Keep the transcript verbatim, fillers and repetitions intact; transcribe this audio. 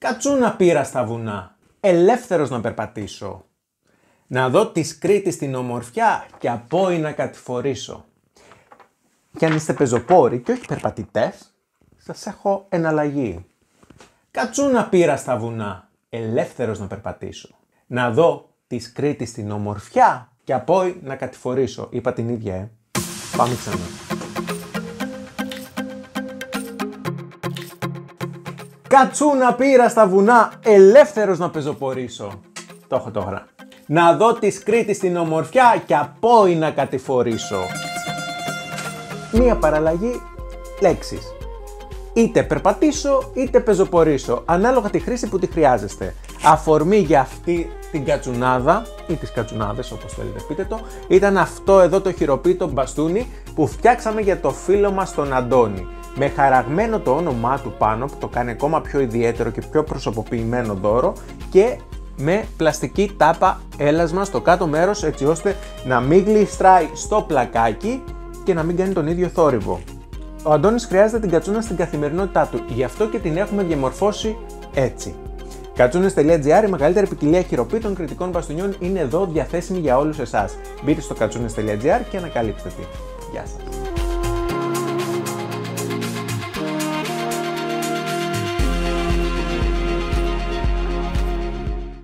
Κατσούνα πήρα στα βουνά, ελεύθερος να περπατήσω. Να δω της Κρήτης την ομορφιά και απόη να κατηφορήσω. Κι αν είστε πεζοπόροι και όχι περπατητές, σας έχω εναλλαγή. Κατσούνα πήρα στα βουνά, ελεύθερος να περπατήσω. Να δω της Κρήτης την ομορφιά και απόη να κατηφορήσω. Είπα την ίδια, ε. Πάμε ξανά. Κατσούνα πήρα στα βουνά, ελεύθερος να πεζοπορήσω. Το έχω τώρα. Να δω της Κρήτης την ομορφιά και απόη να κατηφορήσω. Μία παραλλαγή λέξεις. Είτε περπατήσω είτε πεζοπορήσω, ανάλογα τη χρήση που τη χρειάζεστε. Αφορμή για αυτή την κατσουνάδα ή τις κατσουνάδες, όπως θέλετε πείτε το, ήταν αυτό εδώ το χειροποίητο μπαστούνι που φτιάξαμε για το φίλο μας τον Αντώνη. Με χαραγμένο το όνομά του πάνω που το κάνει ακόμα πιο ιδιαίτερο και πιο προσωποποιημένο δώρο και με πλαστική τάπα έλασμα στο κάτω μέρος έτσι ώστε να μην γλιστράει στο πλακάκι και να μην κάνει τον ίδιο θόρυβο. Ο Αντώνης χρειάζεται την κατσούνα στην καθημερινότητά του, γι' αυτό και την έχουμε διαμορφώσει έτσι. κατσούνες τελεία τζι άρ, η μεγαλύτερη ποικιλία χειροποίητων κρητικών μπαστούνιων είναι εδώ διαθέσιμη για όλους εσάς. Μπείτε στο κατσούνες τελεία τζι άρ και ανακαλύψτε τι. Γεια σας.